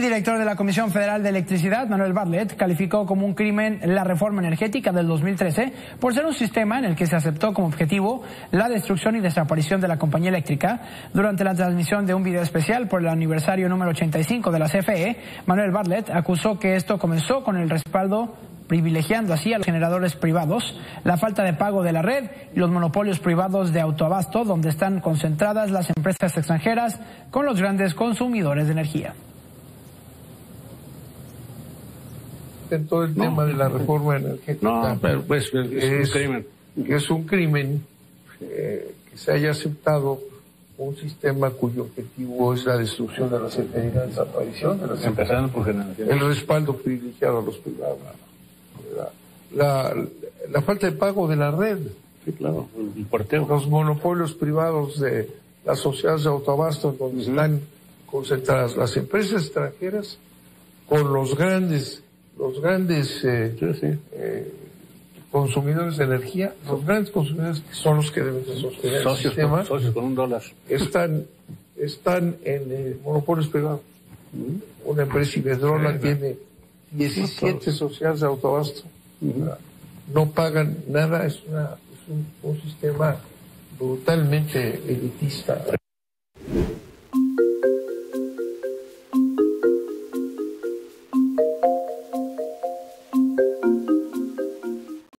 director de la Comisión Federal de Electricidad, Manuel Bartlett, calificó como un crimen la reforma energética del 2013 por ser un sistema en el que se aceptó como objetivo la destrucción y desaparición de la compañía eléctrica. Durante la transmisión de un video especial por el aniversario número 85 de la CFE, Manuel Bartlett acusó que esto comenzó con el respaldo privilegiando así a los generadores privados, la falta de pago de la red y los monopolios privados de autoabasto, donde están concentradas las empresas extranjeras con los grandes consumidores de energía. En todo el tema de la reforma energética. No, pero pues es un crimen. Que es un crimen que se haya aceptado un sistema cuyo objetivo es la destrucción de la CFE y la desaparición de las Empezando por generación. el respaldo privilegiado a los privados. La falta de pago de la red. Sí, claro, el porteo. Los monopolios privados de las sociedades de autoabasto, donde están concentradas las empresas extranjeras con los grandes consumidores de energía. Los grandes consumidores son los que deben de sostener el sistema. Socios con $1. Están en monopolios privados. Una empresa Iberdrola tiene 17 sociedades de autoabasto. No pagan nada, es un sistema brutalmente elitista.